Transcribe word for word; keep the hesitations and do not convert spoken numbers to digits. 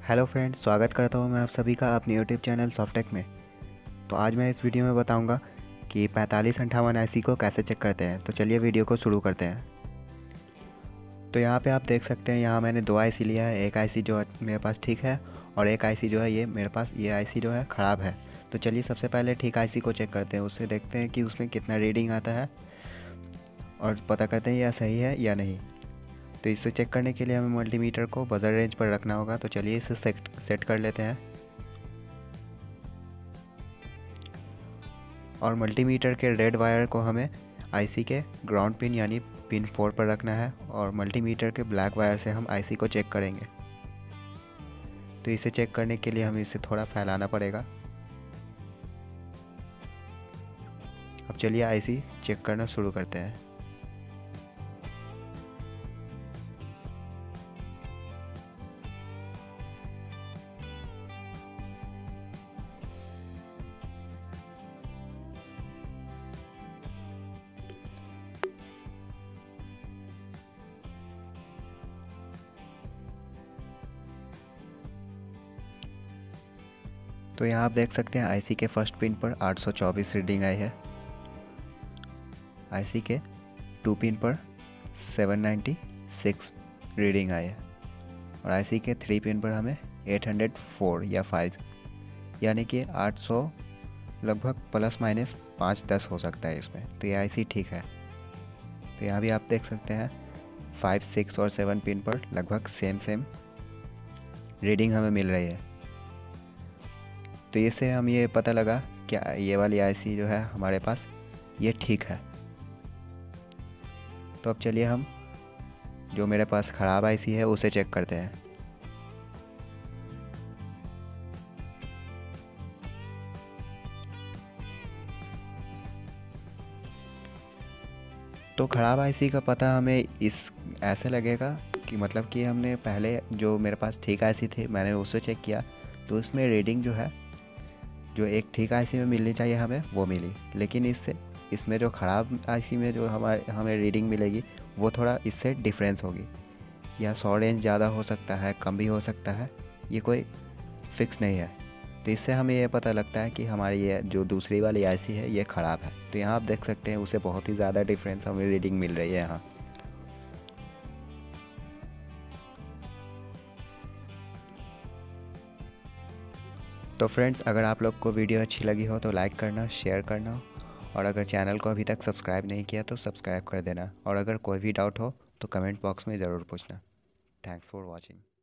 Hello friends, स्वागत करता हूँ मैं आप सभी का अपने यूट्यूब चैनल सॉफ्टेक में। तो आज मैं इस वीडियो में बताऊंगा कि पैंतालीस अंठावन आईसी को कैसे चेक करते हैं। तो चलिए वीडियो को शुरू करते हैं। तो यहाँ पे आप देख सकते हैं, यहाँ मैंने दो आईसी लिया है। एक आईसी जो मेरे पास ठीक है और एक आईसी जो है ये मेरे पास ये आईसी जो है ख़राब है। तो चलिए सबसे पहले ठीक आईसी को चेक करते हैं, उससे देखते हैं कि उसमें कितना रीडिंग आता है और पता करते हैं यह सही है या नहीं। तो इसे चेक करने के लिए हमें मल्टीमीटर को बजर रेंज पर रखना होगा। तो चलिए इसे सेट सेट कर लेते हैं और मल्टीमीटर के रेड वायर को हमें आईसी के ग्राउंड पिन यानी पिन फोर पर रखना है और मल्टीमीटर के ब्लैक वायर से हम आईसी को चेक करेंगे। तो इसे चेक करने के लिए हमें इसे थोड़ा फैलाना पड़ेगा। अब चलिए आईसी चेक करना शुरू करते हैं। तो यहाँ आप देख सकते हैं आईसी के फर्स्ट पिन पर आठ सौ चौबीस रीडिंग आई है, आईसी के टू पिन पर सात सौ छियानवे रीडिंग आई है और आईसी के थ्री पिन पर हमें आठ सौ चार या पाँच यानी कि आठ सौ लगभग प्लस माइनस पाँच दस हो सकता है इसमें। तो ये आईसी ठीक है। तो यहाँ भी आप देख सकते हैं फाइव सिक्स और सेवन पिन पर लगभग सेम सेम रीडिंग हमें मिल रही है। तो इससे हम ये पता लगा कि ये वाली आईसी जो है हमारे पास ये ठीक है। तो अब चलिए हम जो मेरे पास ख़राब आईसी है उसे चेक करते हैं। तो ख़राब आईसी का पता हमें इस ऐसे लगेगा कि मतलब कि हमने पहले जो मेरे पास ठीक आईसी थी मैंने उसे चेक किया तो उसमें रीडिंग जो है जो एक ठीक आईसी में मिलनी चाहिए हमें वो मिली, लेकिन इससे इसमें जो ख़राब आईसी में जो हमारे हमें रीडिंग मिलेगी वो थोड़ा इससे डिफरेंस होगी। या सौ रेंज ज़्यादा हो सकता है, कम भी हो सकता है, ये कोई फिक्स नहीं है। तो इससे हमें ये पता लगता है कि हमारी ये जो दूसरी वाली आईसी है ये ख़राब है। तो यहाँ आप देख सकते हैं उसे बहुत ही ज़्यादा डिफरेंस हमें रीडिंग मिल रही है यहाँ। तो फ्रेंड्स, अगर आप लोग को वीडियो अच्छी लगी हो तो लाइक करना, शेयर करना और अगर चैनल को अभी तक सब्सक्राइब नहीं किया तो सब्सक्राइब कर देना और अगर कोई भी डाउट हो तो कमेंट बॉक्स में ज़रूर पूछना। Thanks for watching.